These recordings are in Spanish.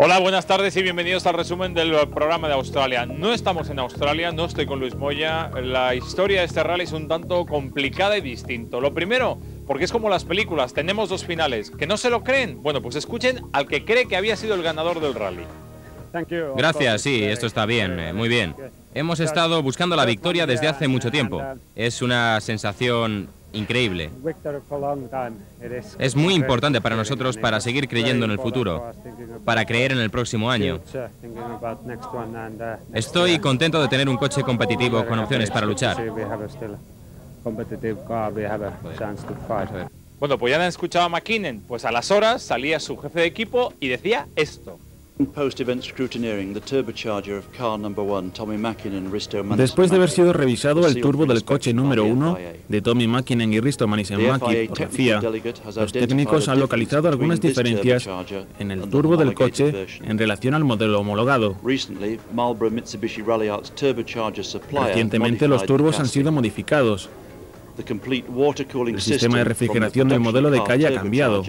Hola, buenas tardes y bienvenidos al resumen del programa de Australia. No estamos en Australia, no estoy con Luis Moya. La historia de este rally es un tanto complicada y distinto. Lo primero, porque es como las películas, tenemos dos finales. ¿Que no se lo creen? Bueno, pues escuchen al que cree que había sido el ganador del rally. Gracias, sí, esto está bien, muy bien. Hemos estado buscando la victoria desde hace mucho tiempo. Es una sensación increíble. Es muy importante para nosotros para seguir creyendo en el futuro, para creer en el próximo año. Estoy contento de tener un coche competitivo con opciones para luchar. Bueno, pues ya han escuchado a McKinnon. Pues a las horas salía su jefe de equipo y decía esto. Después de haber sido revisado el turbo del coche número 1 de Tommy Mäkinen y Risto Manisenmäki por la FIA, los técnicos han localizado algunas diferencias en el turbo del coche en relación al modelo homologado. Recientemente los turbos han sido modificados. El sistema de refrigeración del modelo de calle ha cambiado.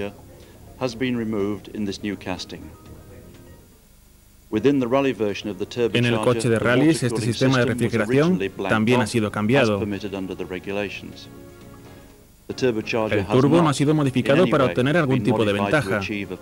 En el coche de rallies, este sistema de refrigeración también ha sido cambiado. El turbo no ha sido modificado para obtener algún tipo de ventaja.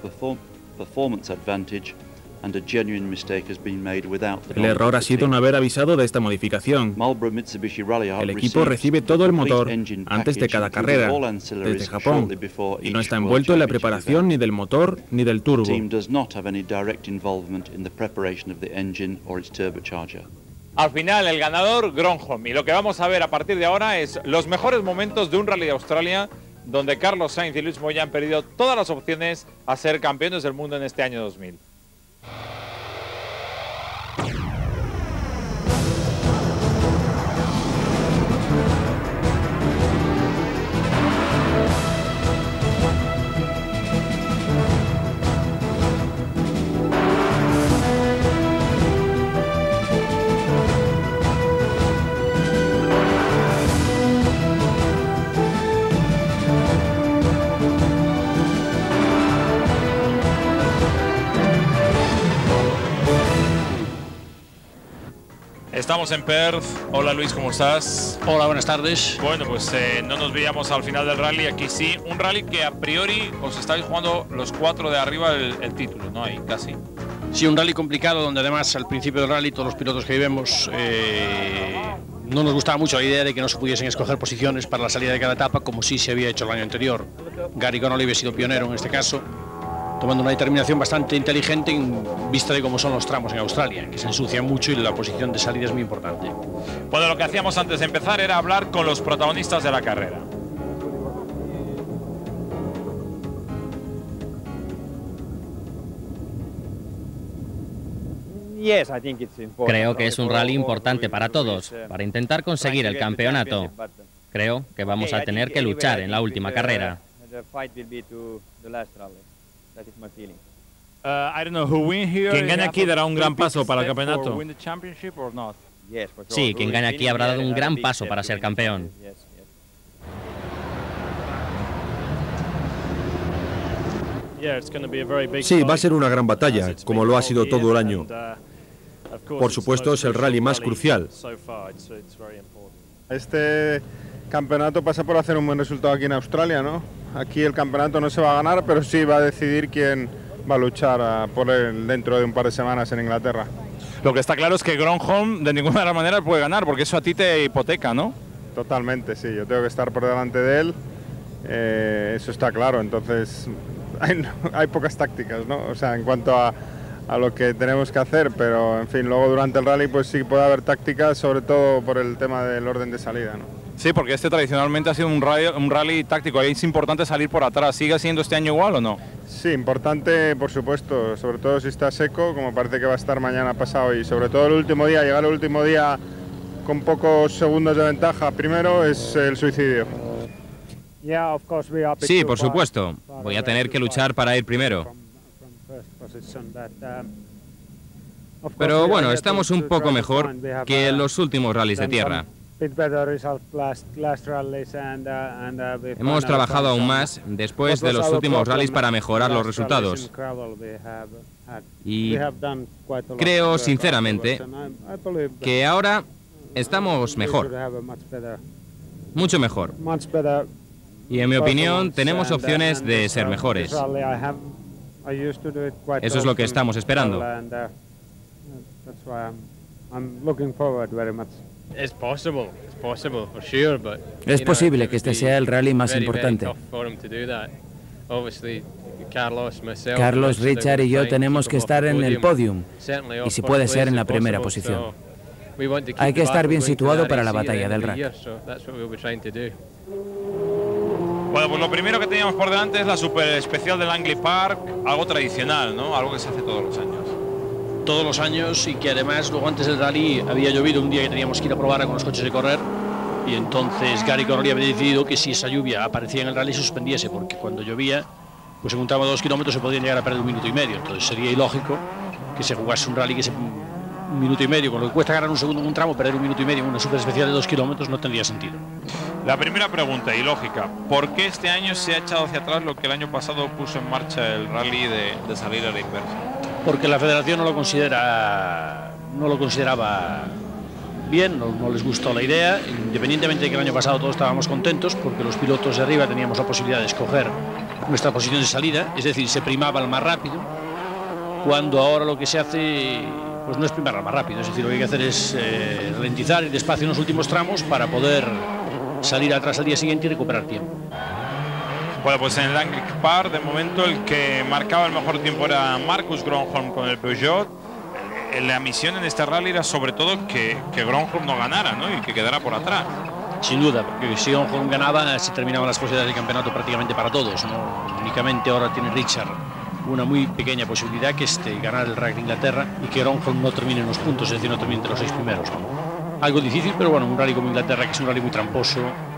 El error ha sido no haber avisado de esta modificación. El equipo recibe todo el motor antes de cada carrera, desde Japón, y no está envuelto en la preparación ni del motor ni del turbo. Al final, el ganador, Gronholm. Y lo que vamos a ver a partir de ahora es los mejores momentos de un rally de Australia, donde Carlos Sainz y Luis Moya han perdido todas las opciones a ser campeones del mundo en este año 2000. Estamos en Perth. Hola Luis, ¿cómo estás? Hola, buenas tardes. Bueno, pues no nos veíamos al final del rally, aquí sí. Un rally que a priori os estáis jugando los cuatro de arriba el título, ¿no? Ahí, casi. Sí, un rally complicado donde además al principio del rally todos los pilotos que vemos no nos gustaba mucho la idea de que no se pudiesen escoger posiciones para la salida de cada etapa como sí se había hecho el año anterior. Gary Connolly ha sido pionero en este caso, tomando una determinación bastante inteligente en vista de cómo son los tramos en Australia, que se ensucian mucho y la posición de salida es muy importante. Bueno, lo que hacíamos antes de empezar era hablar con los protagonistas de la carrera. Creo que es un rally importante para todos, para intentar conseguir el campeonato. Creo que vamos a tener que luchar en la última carrera. Quien gane aquí dará un gran paso para el campeonato. Sí, quien gane aquí habrá dado un gran paso para ser campeón. Sí, va a ser una gran batalla, como lo ha sido todo el año. Por supuesto, es el rally más crucial. Este campeonato pasa por hacer un buen resultado aquí en Australia, ¿no? Aquí el campeonato no se va a ganar, pero sí va a decidir quién va a luchar por él dentro de un par de semanas en Inglaterra. Lo que está claro es que Gronholm de ninguna manera puede ganar, porque eso a ti te hipoteca, ¿no? Totalmente, sí. Yo tengo que estar por delante de él. Eso está claro. Entonces, hay pocas tácticas, ¿no? O sea, en cuanto a lo que tenemos que hacer, pero en fin, luego durante el rally pues sí puede haber tácticas, sobre todo por el tema del orden de salida, ¿no? Sí, porque este tradicionalmente ha sido un rally táctico, ahí es importante salir por atrás. ¿Sigue siendo este año igual o no? Sí, importante por supuesto, sobre todo si está seco, como parece que va a estar mañana pasado, y sobre todo el último día, llegar el último día con pocos segundos de ventaja primero es el suicidio. Sí, por supuesto. Voy a tener que luchar para ir primero. Pero bueno, estamos un poco mejor que en los últimos rallies de tierra. Hemos trabajado aún más después de los últimos rallies para mejorar los resultados. Y creo, sinceramente, que ahora estamos mejor. Mucho mejor. Y en mi opinión, tenemos opciones de ser mejores. Eso es lo que estamos esperando. Es posible que este sea el rally más importante. Carlos, Richard y yo tenemos que estar en el podium, y si puede ser en la primera posición. Hay que estar bien situado para la batalla del rack. Bueno, pues lo primero que teníamos por delante es la super especial del Langley Park, algo tradicional, ¿no? Algo que se hace todos los años. Todos los años, y que además luego antes del rally había llovido un día que teníamos que ir a probar con los coches de correr, y entonces Gary Corley había decidido que si esa lluvia aparecía en el rally se suspendiese, porque cuando llovía, pues en un tramo de 2 kilómetros se podían llegar a perder 1 minuto y medio, entonces sería ilógico que se jugase un rally que se 1 minuto y medio, con lo que cuesta ganar un segundo en un tramo, perder 1 minuto y medio en una super especial de 2 kilómetros no tendría sentido. La primera pregunta, y lógica, ¿por qué este año se ha echado hacia atrás lo que el año pasado puso en marcha el rally de salir a la inversa? Porque la federación no lo consideraba bien, no les gustó la idea, independientemente de que el año pasado todos estábamos contentos porque los pilotos de arriba teníamos la posibilidad de escoger nuestra posición de salida, es decir, se primaba el más rápido, cuando ahora lo que se hace pues no es primar al más rápido, es decir, lo que hay que hacer es ralentizar, ir despacio en los últimos tramos para poder salir atrás al día siguiente y recuperar tiempo. Bueno, pues en el Langley Park, de momento, el que marcaba el mejor tiempo era Marcus Grönholm con el Peugeot. La misión en este rally era sobre todo que Grönholm no ganara, ¿no? Y que quedara por atrás. Sin duda, porque si Grönholm ganaba, se terminaban las posibilidades de campeonato prácticamente para todos, ¿no? Únicamente ahora tiene Richard una muy pequeña posibilidad, que es ganar el Rally de Inglaterra y que Grönholm no termine en los puntos, es decir, no termine entre los 6 primeros, ¿no? Algo difícil, pero bueno, un rally como Inglaterra, que es un rally muy tramposo,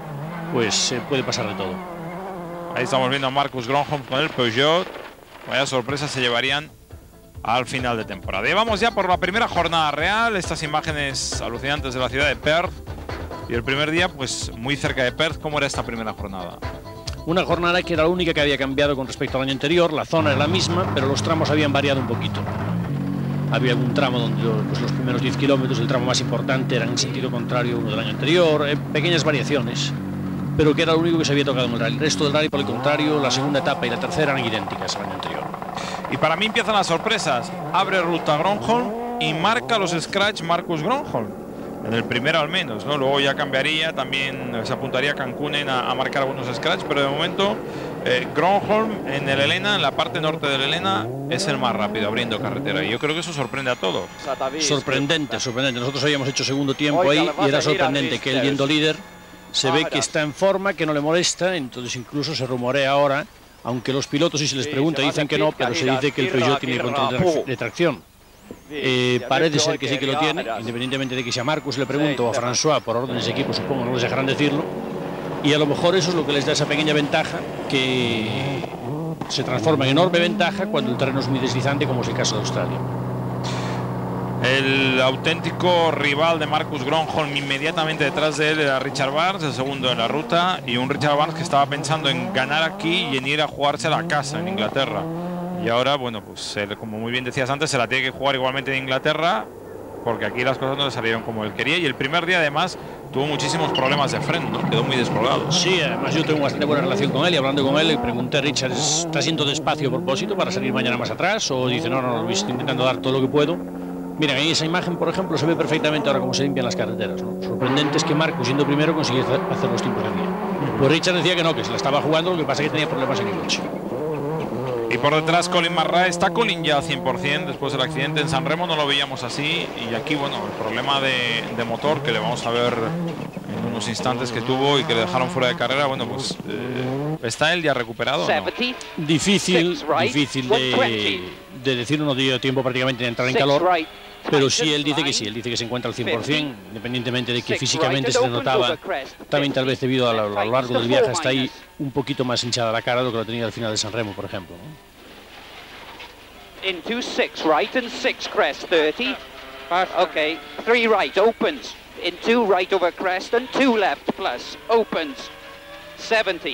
pues puede pasar de todo. Ahí estamos viendo a Marcus Grönholm con el Peugeot. Vaya sorpresa se llevarían al final de temporada. Y vamos ya por la primera jornada real. Estas imágenes alucinantes de la ciudad de Perth. Y el primer día, pues muy cerca de Perth. ¿Cómo era esta primera jornada? Una jornada que era la única que había cambiado con respecto al año anterior. La zona era la misma, pero los tramos habían variado un poquito. Había algún tramo donde pues, los primeros 10 kilómetros, el tramo más importante, eran en sentido contrario a uno del año anterior. Pequeñas variaciones, pero que era lo único que se había tocado en el rally. El resto del rally, por el contrario, la segunda etapa y la tercera eran idénticas al año anterior. Y para mí empiezan las sorpresas. Abre ruta Grönholm y marca los scratch Marcus Grönholm. En el primero al menos, ¿no? Luego ya cambiaría, también se apuntaría Cancunen a marcar algunos scratch, pero de momento Grönholm en el Helena, en la parte norte del Helena, es el más rápido abriendo carretera. Y yo creo que eso sorprende a todos. Sorprendente, sorprendente. Nosotros habíamos hecho segundo tiempo ahí y era sorprendente que él, yendo líder, se ve que está en forma, que no le molesta, entonces incluso se rumorea ahora, aunque los pilotos, si se les pregunta, dicen que no, pero se dice que el Peugeot tiene control de tracción. Parece ser que sí que lo tiene, independientemente de que si a Marcus le pregunto o a François, por órdenes de equipo, supongo no les dejarán decirlo, y a lo mejor eso es lo que les da esa pequeña ventaja, que se transforma en enorme ventaja cuando el terreno es muy deslizante, como es el caso de Australia. El auténtico rival de Marcus Grönholm inmediatamente detrás de él era Richard Barnes, el segundo de la ruta, y un Richard Barnes que estaba pensando en ganar aquí y en ir a jugarse a la casa en Inglaterra. Y ahora, bueno, pues como muy bien decías antes, se la tiene que jugar igualmente en Inglaterra, porque aquí las cosas no le salieron como él quería. Y el primer día, además, tuvo muchísimos problemas de freno, ¿no? Quedó muy descolgado. Sí, además yo tengo bastante buena relación con él, y hablando con él le pregunté a Richard, ¿está siendo despacio a propósito para salir mañana más atrás? O dice, no, lo estoy intentando dar todo lo que puedo. Mira, en esa imagen, por ejemplo, se ve perfectamente ahora cómo se limpian las carreteras, ¿no? Sorprendente es que Marcus, siendo primero, consiguió hacer los tiempos que había. Pues Richard decía que no, que se la estaba jugando, lo que pasa es que tenía problemas en el coche. Y por detrás Colin McRae. Está Colin ya 100% después del accidente en San Remo, no lo veíamos así. Y aquí, bueno, el problema de motor, que le vamos a ver en unos instantes que tuvo y que le dejaron fuera de carrera, bueno, pues ¿está él ya recuperado o no? Difícil de decir, no dio tiempo prácticamente de entrar en calor, pero sí él dice que sí, él dice que se encuentra al 100%, independientemente de que físicamente se le notaba, también tal vez debido a lo largo del viaje hasta ahí, un poquito más hinchada la cara de lo que lo tenía al final de San Remo, por ejemplo, ¿no? Into 6 right and 6 crest 30. Okay, 3 right, opens. In 2 right over crest and 2 left plus, opens. 70.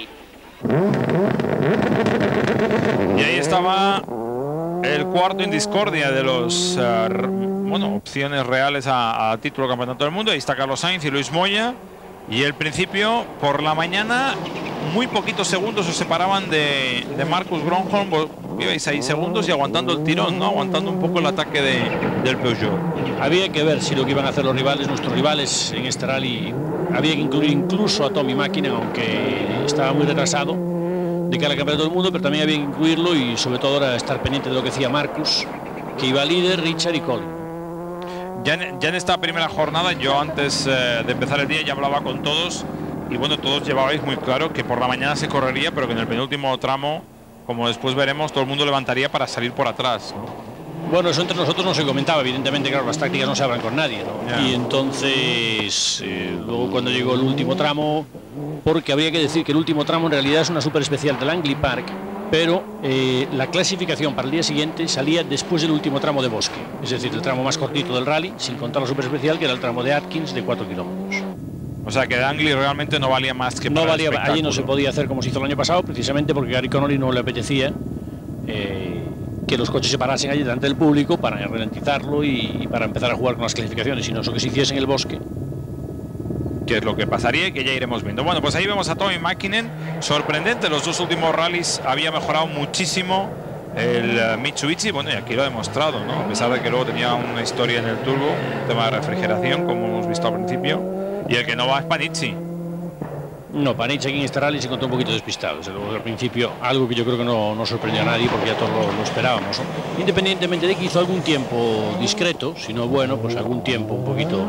Y ahí estaba el cuarto en discordia de los opciones reales a título de campeonato del mundo. Ahí está Carlos Sainz y Luis Moya. Y el principio, por la mañana, muy poquitos segundos se separaban de Marcus Grönholm. Ibais 6 segundos y aguantando el tirón, ¿no? Aguantando un poco el ataque del Peugeot. Había que ver si lo que iban a hacer los rivales, nuestros rivales en este rally, había que incluir incluso a Tommi Mäkinen, aunque estaba muy retrasado de cara al campeonato del mundo, pero también había que incluirlo y sobre todo era estar pendiente de lo que decía Marcus, que iba líder, Richard y Colin. Ya en esta primera jornada, yo antes de empezar el día ya hablaba con todos y bueno, todos llevabais muy claro que por la mañana se correría, pero que en el penúltimo tramo, como después veremos, todo el mundo levantaría para salir por atrás. Bueno, eso entre nosotros no se comentaba, evidentemente, claro, las tácticas no se hablan con nadie, ¿no? Yeah. Y entonces, luego cuando llegó el último tramo, porque habría que decir que el último tramo en realidad es una super especial del Langley Park, pero la clasificación para el día siguiente salía después del último tramo de bosque, es decir, el tramo más cortito del rally, sin contar la super especial, que era el tramo de Atkins de 4 kilómetros. O sea que Langley realmente no valía más que para no valía, allí no se podía hacer como se hizo el año pasado, precisamente porque Gary Connolly no le apetecía que los coches se parasen allí delante del público para ralentizarlo y para empezar a jugar con las clasificaciones, sino eso que se hiciese en el bosque. Que es lo que pasaría y que ya iremos viendo. Bueno, pues ahí vemos a Tommi Mäkinen, sorprendente, los 2 últimos rallies había mejorado muchísimo el Mitsubishi, bueno, y aquí lo ha demostrado, ¿no? A pesar de que luego tenía una historia en el turbo, un tema de refrigeración, como hemos visto al principio, y el que no va es Panizzi. No, Panizzi aquí en este rally se encontró un poquito despistado, desde luego al principio, algo que yo creo que no sorprendió a nadie porque ya todos lo esperábamos, ¿no? Independientemente de que hizo algún tiempo discreto, si no bueno, pues algún tiempo un poquito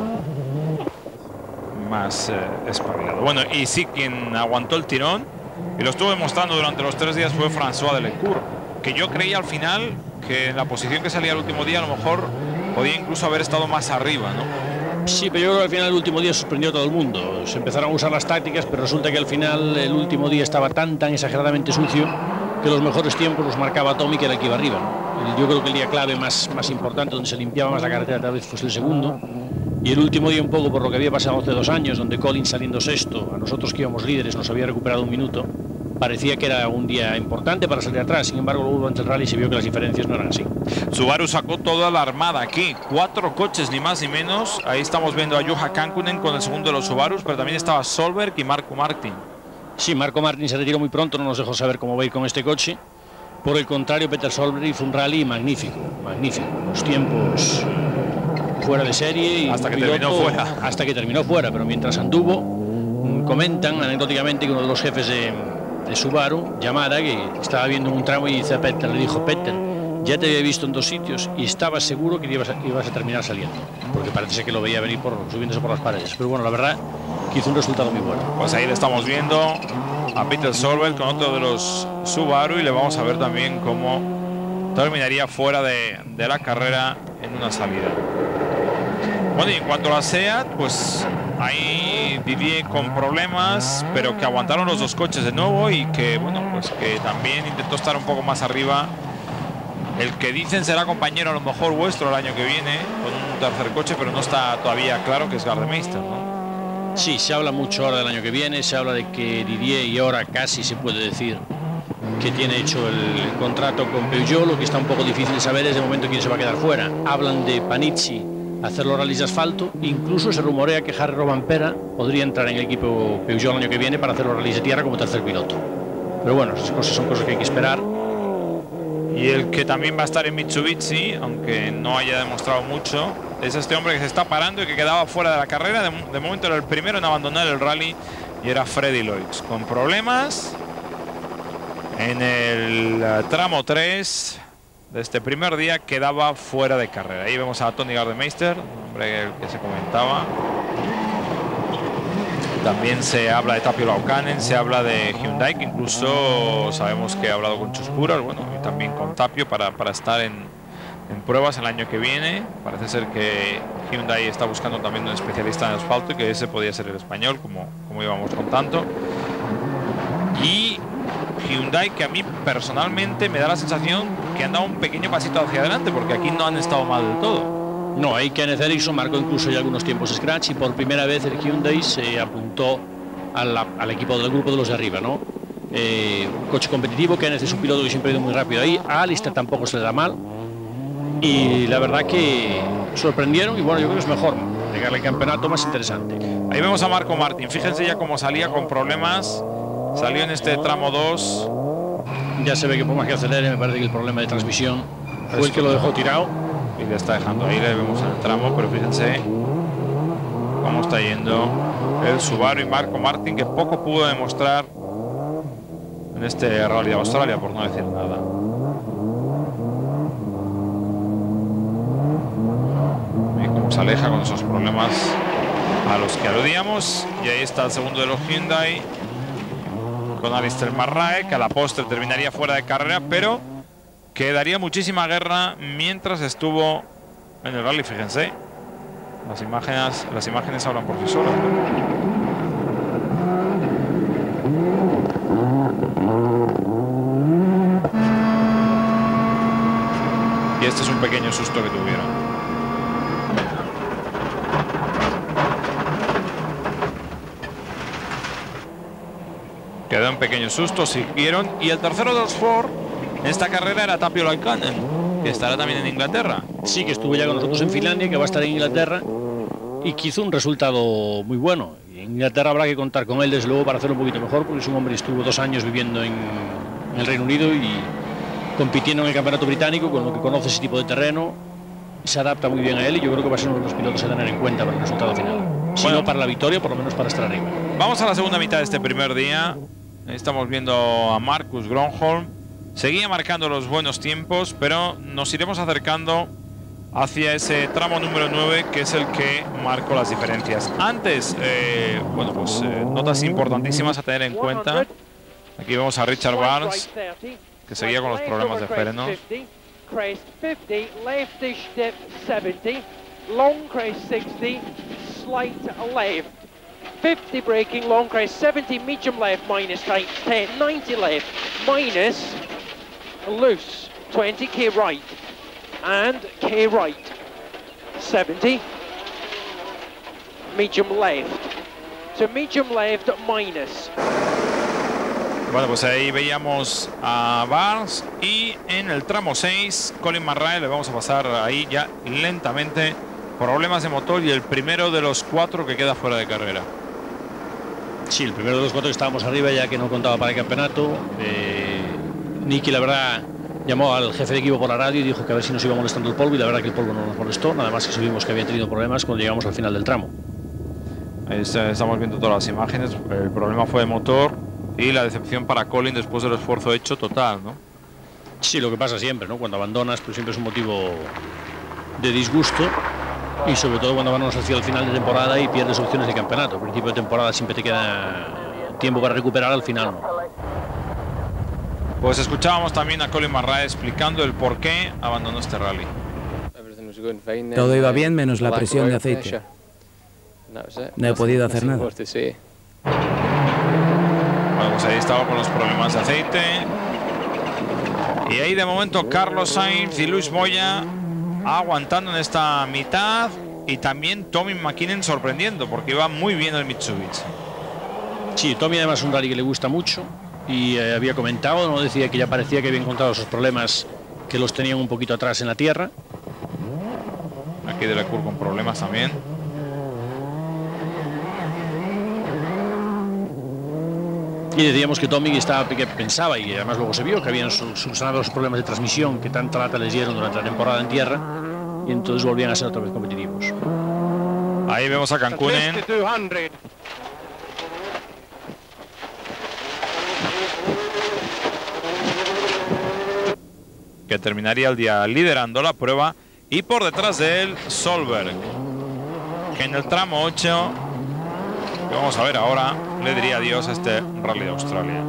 más espabilado. Bueno, y sí, quien aguantó el tirón y lo estuvo demostrando durante los 3 días fue François Delecourt, que yo creía al final que en la posición que salía el último día a lo mejor podía incluso haber estado más arriba, ¿no? Sí, pero yo creo que al final el último día sorprendió a todo el mundo. Se empezaron a usar las tácticas, pero resulta que al final el último día estaba tan exageradamente sucio que los mejores tiempos los marcaba Tommy, que era el que iba arriba, ¿no? Yo creo que el día clave más importante, donde se limpiaba más la carretera, tal vez fue el segundo. Y el último día, un poco por lo que había pasado hace 2 años, donde Colin saliendo sexto, a nosotros que íbamos líderes nos había recuperado 1 minuto, parecía que era un día importante para salir atrás. Sin embargo, luego durante el rally se vio que las diferencias no eran así. Subaru sacó toda la armada aquí, 4 coches ni más ni menos. Ahí estamos viendo a Juha Kankkunen con el segundo de los Subarus, pero también estaba Solberg y Marco Martin. Sí, Marco Martin se retiró muy pronto, no nos dejó saber cómo va a ir con este coche. Por el contrario, Peter Solberg hizo un rally magnífico, los tiempos fuera de serie y hasta que terminó fuera, pero mientras anduvo, comentan anecdóticamente que uno de los jefes de Subaru, Yamada, que estaba viendo un tramo y dice a Peter, le dijo: Peter, ya te había visto en 2 sitios y estaba seguro que ibas a terminar saliendo, porque parece que lo veía venir subiéndose por las paredes, pero bueno, la verdad que hizo un resultado muy bueno. Pues ahí le estamos viendo a Peter Solberg con otro de los Subaru y le vamos a ver también cómo terminaría fuera de la carrera en una salida. Bueno, y en cuanto a la SEAT, pues ahí Didier con problemas, pero que aguantaron los 2 coches de nuevo y que, bueno, pues que también intentó estar un poco más arriba. El que dicen será compañero a lo mejor vuestro el año que viene con un 3er coche, pero no está todavía claro, que es Gardemeister, ¿no? Sí, se habla mucho ahora del año que viene, se habla de que Didier, y ahora casi se puede decir que tiene hecho el contrato con Peugeot. Lo que está un poco difícil de saber es de momento quién se va a quedar fuera. Hablan de Panizzi hacer los rallies de asfalto, incluso se rumorea que Harry Rovanpera podría entrar en el equipo Peugeot el año que viene para hacer los rallies de tierra como 3er piloto. Pero bueno, esas cosas son cosas que hay que esperar. Y el que también va a estar en Mitsubishi, aunque no haya demostrado mucho, es este hombre que se está parando y que quedaba fuera de la carrera. De momento era el primero en abandonar el rally y era Freddy Loix, con problemas en el tramo 3 de este primer día, quedaba fuera de carrera. Ahí vemos a Tony Gardemeister, hombre que se comentaba. También se habla de Tapio Laukkanen, se habla de Hyundai, que incluso sabemos que ha hablado con Chuspuras, bueno, y también con Tapio para estar en pruebas el año que viene. Parece ser que Hyundai está buscando también un especialista en asfalto y que ese podía ser el español, como íbamos contando. Y Hyundai, que a mí personalmente me da la sensación que han dado un pequeño pasito hacia adelante, porque aquí no han estado mal del todo. No, ahí Kenneth Eriksson marcó incluso ya algunos tiempos scratch y por primera vez el Hyundai se apuntó al equipo del grupo de los de arriba, ¿no? Un coche competitivo. Kenneth es un piloto que siempre ha ido muy rápido ahí. A Alistair tampoco se le da mal. Y la verdad que sorprendieron y bueno, yo creo que es mejor llegarle al campeonato más interesante. Ahí vemos a Marco Martín. Fíjense ya cómo salía con problemas. Salió en este tramo 2. Ya se ve que por más que acelere, me parece que el problema de transmisión fue el que lo dejó tirado. Y le está dejando ahí, le vemos en el tramo, pero fíjense cómo está yendo el Subaru y Marco Martín, que poco pudo demostrar en este Rally de Australia, por no decir nada. Y cómo se aleja con esos problemas a los que aludíamos. Y ahí está el segundo de los Hyundai, con Alistair Marrae, que a la postre terminaría fuera de carrera, pero que daría muchísima guerra mientras estuvo en el rally. Fíjense, las imágenes hablan por sí solas, ¿no? Y este es un pequeño susto que tuvieron. Quedó un pequeño susto, siguieron. Y el tercero de los Ford en esta carrera era Tapio Laikanen, que estará también en Inglaterra. Sí, que estuvo ya con nosotros en Finlandia, que va a estar en Inglaterra y que hizo un resultado muy bueno. Y en Inglaterra habrá que contar con él, desde luego, para hacerlo un poquito mejor, porque es un hombre que estuvo 2 años viviendo en el Reino Unido y compitiendo en el campeonato británico, con lo que conoce ese tipo de terreno, se adapta muy bien a él y yo creo que va a ser uno de los pilotos a tener en cuenta para el resultado final. Si no para la victoria, por lo menos para estar arriba. Vamos a la segunda mitad de este primer día. Estamos viendo a Marcus Gronholm. Seguía marcando los buenos tiempos, pero nos iremos acercando hacia ese tramo número 9, que es el que marcó las diferencias. Antes, bueno, pues notas importantísimas a tener en cuenta. Aquí vemos a Richard Barnes, que seguía con los problemas de frenos. Crest 50, leftish dip 70, long crest 60, slight left. 50 braking, long crest 70, medium left minus tight 10, 90 left minus loose 20, K right and K right 70, medium left, so medium left minus. Bueno, pues ahí veíamos a Barnes y en el tramo 6, Colin Marrae, le vamos a pasar ahí ya lentamente. Problemas de motor y el primero de los 4 que queda fuera de carrera. Sí, el primero de los 4 que estábamos arriba, ya que no contaba para el campeonato. Nicky, la verdad, llamó al jefe de equipo por la radio y dijo que a ver si nos iba molestando el polvo, y la verdad que el polvo no nos molestó, nada más que subimos que había tenido problemas cuando llegamos al final del tramo. Ahí estamos viendo todas las imágenes. El problema fue de motor y la decepción para Colin después del esfuerzo hecho total, ¿no? Sí, lo que pasa siempre, ¿no? Cuando abandonas, pues siempre es un motivo de disgusto, y sobre todo cuando abandonas hacia el final de temporada y pierdes opciones de campeonato. Al principio de temporada siempre te queda tiempo para recuperar, al final no. Pues escuchábamos también a Colin Marrae explicando el por qué abandonó este rally. Todo iba bien menos la presión de aceite. No he podido hacer nada. Bueno, pues ahí estaba con los problemas de aceite. Y ahí de momento Carlos Sainz y Luis Moya aguantando en esta mitad. Y también Tommy McKinnon sorprendiendo, porque iba muy bien el Mitsubishi. Sí, Tommy además es un rally que le gusta mucho. Y había comentado, ¿no? Decía que ya parecía que había encontrado esos problemas que los tenían un poquito atrás en la tierra. Aquí de la curva con problemas también. Y decíamos que Tommy que pensaba, y además luego se vio, que habían subsanado los problemas de transmisión que tanta lata les dieron durante la temporada en tierra, y entonces volvían a ser otra vez competitivos. Ahí vemos a Cancunen. Que terminaría el día liderando la prueba, y por detrás de él Solberg, que en el tramo 8, que vamos a ver ahora, le diría adiós a este Rally de Australia.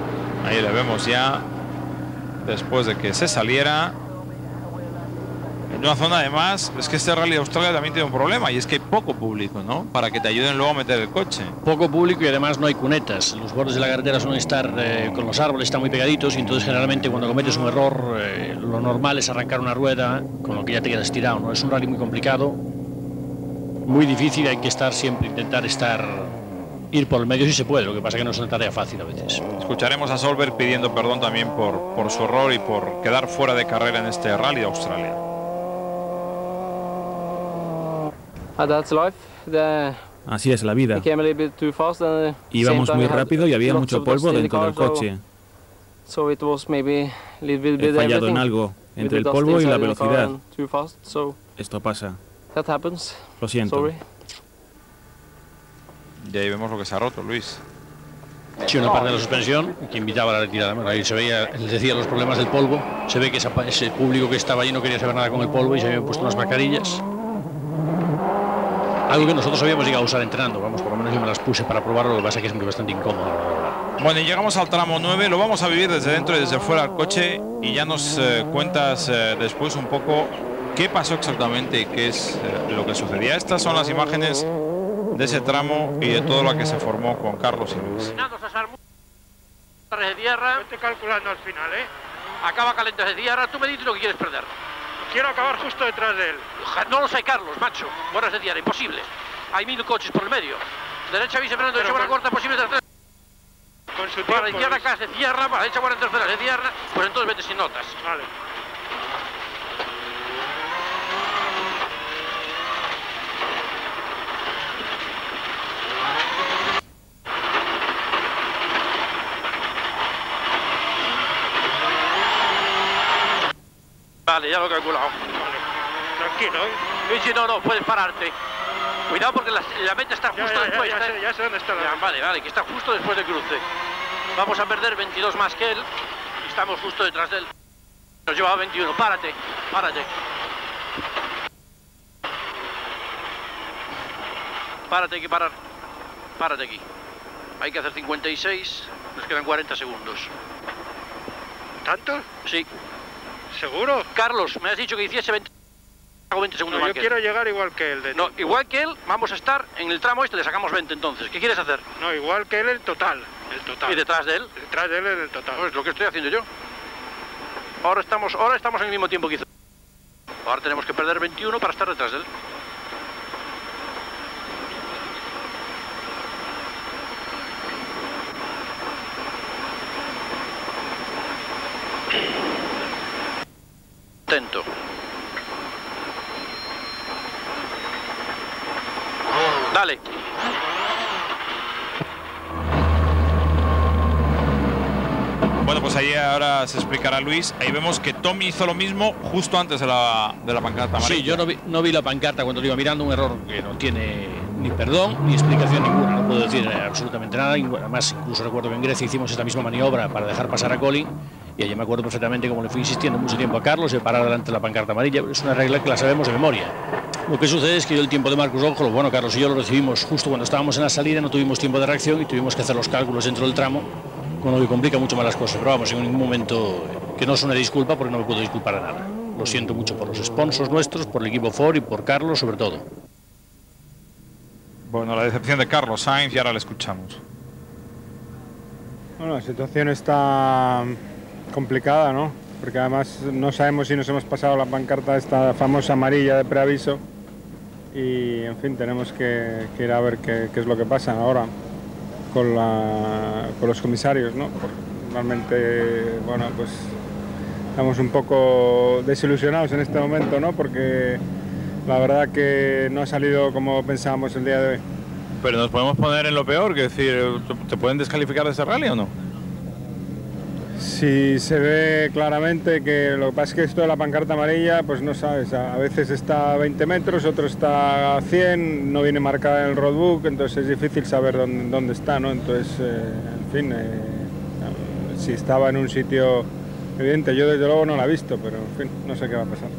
Ahí le vemos ya después de que se saliera En una zona, además, es que este Rally de Australia también tiene un problema, y es que hay poco público, ¿no? Para que te ayuden luego a meter el coche. Poco público y además no hay cunetas. Los bordes de la carretera suelen estar con los árboles, están muy pegaditos, y entonces generalmente cuando cometes un error, lo normal es arrancar una rueda, con lo que ya te quedas tirado, ¿no? Es un rally muy complicado, muy difícil, hay que estar siempre, ir por el medio si se puede, lo que pasa es que no es una tarea fácil a veces. Escucharemos a Solberg pidiendo perdón también por su error y por quedar fuera de carrera en este Rally de Australia. Así es la vida. Íbamos muy rápido y había mucho polvo dentro del coche. He fallado en algo, entre el polvo y la velocidad. Esto pasa. Lo siento. Y ahí vemos lo que se ha roto, Luis. Sí, una parte de la suspensión que invitaba a la retirada. Ahí se veía, les decía, los problemas del polvo. Se ve que ese público que estaba allí no quería saber nada con el polvo y se habían puesto unas mascarillas. Algo que nosotros habíamos llegado a usar entrenando. Vamos, por lo menos yo me las puse para probarlo, lo que pasa es que es bastante incómodo. Bueno, y llegamos al tramo 9, lo vamos a vivir desde dentro y desde fuera del coche, y ya nos cuentas después un poco qué pasó exactamente y qué es lo que sucedía. Estas son las imágenes de ese tramo y de todo lo que se formó con Carlos y Luis. De tierra. Estoy calculando al final, ¿eh? Acaba caliente de tierra, tú me dices lo que quieres perder. Quiero acabar justo detrás de él. No lo sé, Carlos, macho. Buenas de tierra, imposible. Hay 1000 coches por el medio. Derecha vice Fernando, derecha buena corta, posible tercera. Con su para la tiempo, izquierda Luis. acá se cierra, para la derecha buena tercera se cierra, pues entonces vete sin notas. Vale. Vale, ya lo he calculado. Vale. Tranquilo, ¿eh? Luigi, no, puedes pararte. Cuidado porque la meta está justo después. Ya sé dónde está la meta. Vale, que está justo después del cruce. Vamos a perder 22 más que él. Y estamos justo detrás de él. Nos lleva 21. Párate. Párate, hay que parar. Párate aquí. Hay que hacer 56. Nos quedan 40 segundos. ¿Tanto? Sí. ¿Seguro? Carlos, me has dicho que hiciese 20 segundos No, más yo que quiero él. llegar igual que él. No, igual que él, vamos a estar en el tramo este, le sacamos 20 entonces. ¿Qué quieres hacer? No, igual que él el total. ¿Y detrás de él? Detrás de él el total. Pues lo que estoy haciendo yo. Ahora estamos en el mismo tiempo que hizo. Ahora tenemos que perder 21 para estar detrás de él. Atento. Dale. Bueno, pues ahí ahora se explicará Luis. Ahí vemos que Tommy hizo lo mismo justo antes de la pancarta amarilla. Sí, yo no vi la pancarta cuando lo iba mirando, un error que no tiene ni perdón ni explicación ninguna, no puedo decir absolutamente nada. Además, incluso recuerdo que en Grecia hicimos esta misma maniobra para dejar pasar a Colin, y allí me acuerdo perfectamente cómo le fui insistiendo mucho tiempo a Carlos de parar delante de la pancarta amarilla. Es una regla que la sabemos de memoria. Lo que sucede es que yo el tiempo de Marcus Rojo, bueno, Carlos y yo lo recibimos justo cuando estábamos en la salida, no tuvimos tiempo de reacción y tuvimos que hacer los cálculos dentro del tramo, con lo que complica mucho más las cosas. Pero vamos, en ningún momento que no es una disculpa, porque no me puedo disculpar a nada. Lo siento mucho por los sponsors nuestros, por el equipo Ford y por Carlos sobre todo. Bueno, la decepción de Carlos Sainz, y ahora le escuchamos. Bueno, la situación está complicada, ¿no? Porque además no sabemos si nos hemos pasado la pancarta esta famosa amarilla de preaviso, y en fin, tenemos que ir a ver qué es lo que pasa ahora con los comisarios, ¿no? Porque realmente, bueno, pues estamos un poco desilusionados en este momento, ¿no? Porque la verdad que no ha salido como pensábamos el día de hoy. Pero nos podemos poner en lo peor, que es decir, ¿te pueden descalificar de ese rally o no? Si se ve claramente que lo que pasa es que esto de la pancarta amarilla, pues no sabes, a veces está a 20 metros, otro está a 100, no viene marcada en el roadbook, entonces es difícil saber dónde está, ¿no? Entonces, en fin, si estaba en un sitio evidente, yo desde luego no la he visto, pero en fin, no sé qué va a pasar.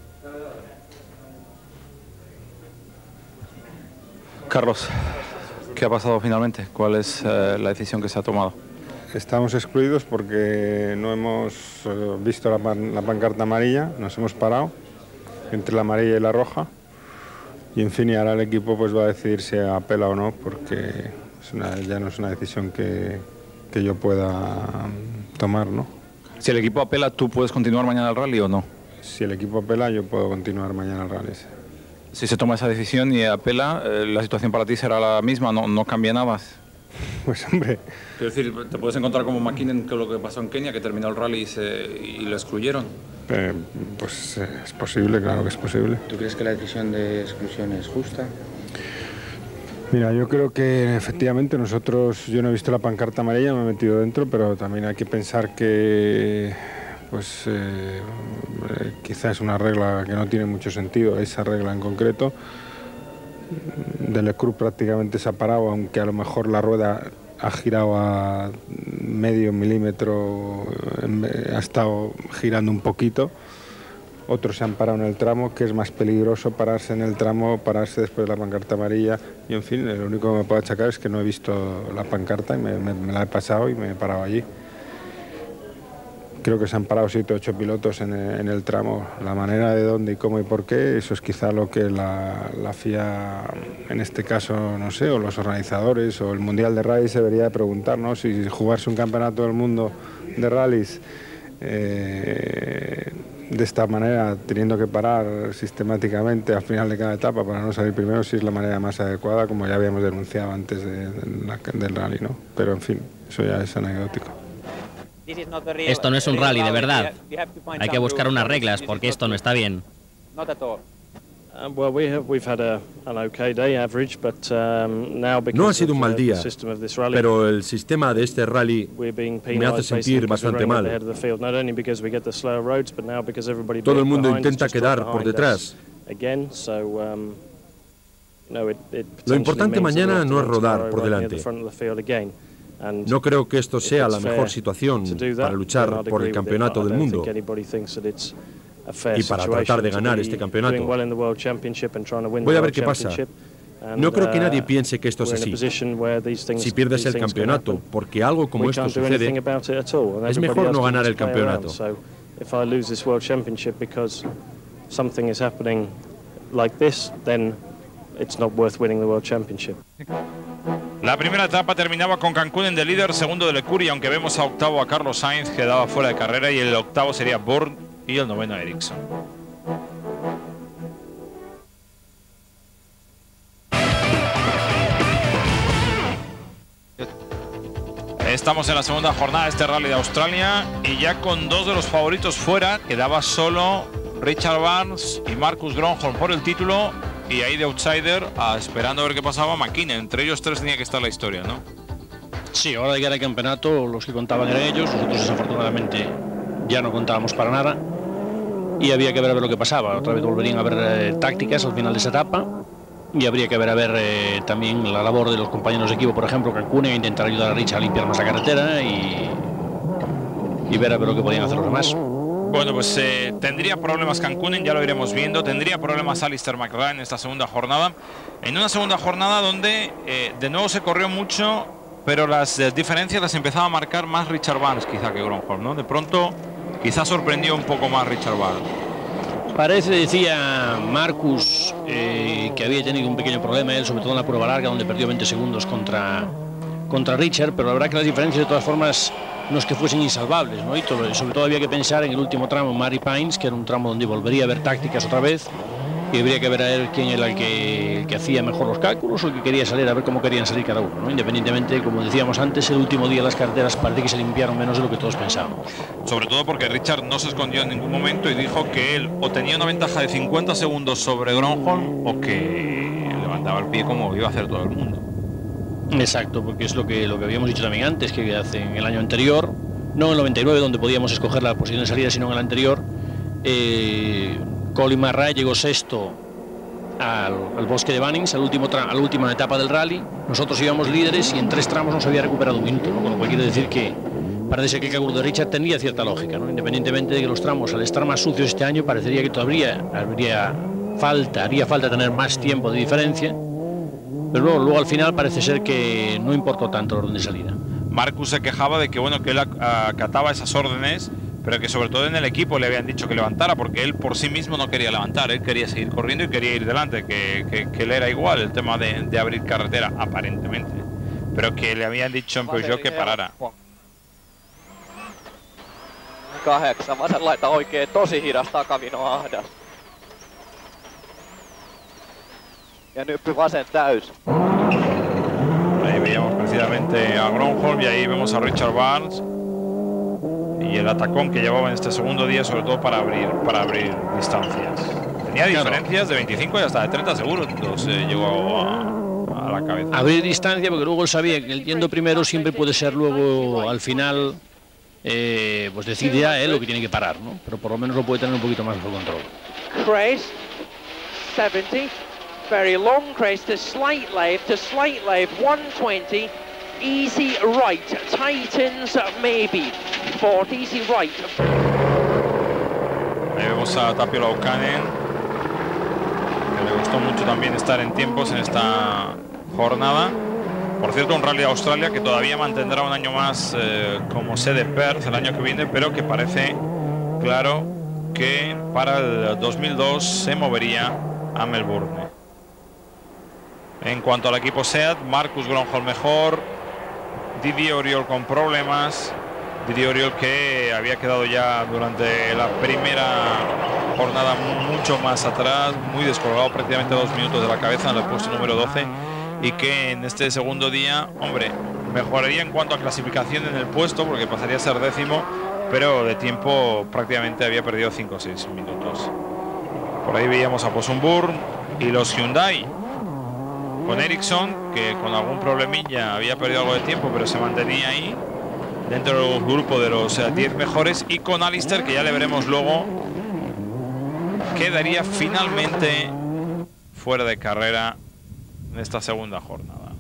Carlos, ¿qué ha pasado finalmente? ¿Cuál es la decisión que se ha tomado? Estamos excluidos porque no hemos visto la pancarta amarilla, nos hemos parado entre la amarilla y la roja. Y en fin, y ahora el equipo pues va a decidir si apela o no, porque ya no es una decisión que yo pueda tomar, ¿no? Si el equipo apela, ¿tú puedes continuar mañana el rally o no? Si el equipo apela, yo puedo continuar mañana el rally. Si se toma esa decisión y apela, ¿la situación para ti será la misma? ¿No cambia nada? Pues hombre... Quiero decir, te puedes encontrar como McKinnon con lo que pasó en Kenia, que terminó el rally y lo excluyeron. Pues es posible, claro que es posible. ¿Tú crees que la decisión de exclusión es justa? Mira, yo creo que efectivamente yo no he visto la pancarta amarilla, me he metido dentro, pero también hay que pensar que pues quizás es una regla que no tiene mucho sentido, esa regla en concreto. Delecruz prácticamente se ha parado, aunque a lo mejor la rueda ha girado a medio milímetro, ha estado girando un poquito. Otros se han parado en el tramo, que es más peligroso pararse en el tramo, pararse después de la pancarta amarilla. Y en fin, lo único que me puedo achacar es que no he visto la pancarta y me la he pasado y me he parado allí. Creo que se han parado 7 o 8 pilotos en el tramo. La manera de dónde y cómo y por qué, eso es quizá lo que la FIA, en este caso, no sé, o los organizadores o el Mundial de Rallys se debería de preguntar, ¿no? Si jugarse un campeonato del mundo de rallies de esta manera, teniendo que parar sistemáticamente al final de cada etapa para no salir primero, si es la manera más adecuada, como ya habíamos denunciado antes del rally, ¿no? Pero en fin, eso ya es anecdótico. Esto no es un rally de verdad. Hay que buscar unas reglas porque esto no está bien. No ha sido un mal día, pero el sistema de este rally me hace sentir bastante mal. Todo el mundo intenta quedar por detrás. Lo importante mañana no es rodar por delante. No creo que esto sea la mejor situación para luchar por el campeonato del mundo y para tratar de ganar este campeonato. Voy a ver qué pasa. No creo que nadie piense que esto es así. Si pierdes el campeonato porque algo como esto sucede, es mejor no ganar el campeonato. La primera etapa terminaba con Cankkunen de líder, segundo Delecruz, y aunque vemos a octavo a Carlos Sainz, quedaba fuera de carrera, y el octavo sería Bourne y el noveno Ericsson. Estamos en la segunda jornada de este Rally de Australia y ya con dos de los favoritos fuera, quedaba solo Richard Barnes y Marcus Grönholm por el título. Y ahí de outsider, esperando a ver qué pasaba, McKinnon. Entre ellos tres tenía que estar la historia, ¿no? Sí, ahora de cara al campeonato, los que contaban eran ellos. Nosotros, desafortunadamente, ya no contábamos para nada. Y había que ver a ver lo que pasaba. Otra vez volverían a haber tácticas al final de esa etapa. Y habría que ver a ver también la labor de los compañeros de equipo, por ejemplo, Cankkunen, intentar ayudar a Richard a limpiar más la carretera y ver a ver lo que podían hacer los demás. Bueno, pues tendría problemas Cankkunen, ya lo iremos viendo. Tendría problemas Alistair McLaren en esta segunda jornada. En una segunda jornada donde de nuevo se corrió mucho, pero las diferencias las empezaba a marcar más Richard Barnes quizá que Grönholm, ¿no? De pronto quizá sorprendió un poco más Richard Barnes. Parece, decía Marcus, que había tenido un pequeño problema él, sobre todo en la prueba larga, donde perdió 20 segundos contra Richard, pero la verdad que las diferencias de todas formas no es que fuesen insalvables, ¿no? Y sobre todo había que pensar en el último tramo, Mary Pines, que era un tramo donde volvería a haber tácticas otra vez, y habría que ver a él quién era el que hacía mejor los cálculos o el que quería salir, a ver cómo querían salir cada uno, ¿no? Independientemente, como decíamos antes, el último día las carreteras parece que se limpiaron menos de lo que todos pensábamos. Sobre todo porque Richard no se escondió en ningún momento y dijo que él o tenía una ventaja de 50 segundos sobre Grönholm o que levantaba el pie como iba a hacer todo el mundo. Exacto, porque es lo que habíamos dicho también antes, que hace en el año anterior, no en el 99 donde podíamos escoger la posición de salida, sino en el anterior, Colin McRae llegó sexto al bosque de Bunnings, a la última etapa del rally. Nosotros íbamos líderes y en 3 tramos nos había recuperado un minuto, ¿no? Con lo cual quiere decir que parece ser que el cálculo de Richard tendría cierta lógica, ¿no? Independientemente de que los tramos, al estar más sucios este año, parecería que todavía haría falta tener más tiempo de diferencia. Pero luego al final parece ser que no importó tanto el orden de salida. Marcus se quejaba de que, bueno, que él acataba esas órdenes, pero que sobre todo en el equipo le habían dicho que levantara, porque él por sí mismo no quería levantar, él quería seguir corriendo y quería ir delante, que le era igual el tema de abrir carretera, aparentemente, pero que le habían dicho en Peugeot que parara. 8, vasen laita oikein, tosi hidas takavino ahdas. Ja nyppy vasen täys. Ahí veíamos precisamente a Gronholm y ahí vemos a Richard Barnes y el atacón que llevaba en este segundo día, sobre todo para abrir distancias. Tenía diferencias de 25 y hasta de 30 segundos, llegó a la cabeza. Abrir distancia, porque luego él sabía que el yendo primero siempre puede ser luego al final, pues decide ya él lo que tiene que parar, ¿no? Pero por lo menos lo puede tener un poquito más bajo control. Crest, 70. Very long crest to slight left, 120, easy right, tightens maybe, 40, easy right. Ahí vemos a Tapio Laukkanen, que le gustó mucho también estar en tiempos en esta jornada. Por cierto, un Rally de Australia que todavía mantendrá un año más como sede Perth el año que viene, pero que parece claro que para el 2002 se movería a Melbourne. En cuanto al equipo SEAT, Marcus Gronholm mejor, Didier Auriol con problemas, Didier Auriol que había quedado ya durante la primera jornada mucho más atrás, muy descolgado, prácticamente 2 minutos de la cabeza en el puesto número 12, y que en este segundo día, hombre, mejoraría en cuanto a clasificación en el puesto porque pasaría a ser 10º, pero de tiempo prácticamente había perdido 5 o 6 minutos. Por ahí veíamos a Possumburn y los Hyundai con Ericsson, que con algún problemilla había perdido algo de tiempo, pero se mantenía ahí dentro del grupo de los 10 mejores, y con Alistair, que ya le veremos luego, quedaría finalmente fuera de carrera en esta segunda jornada.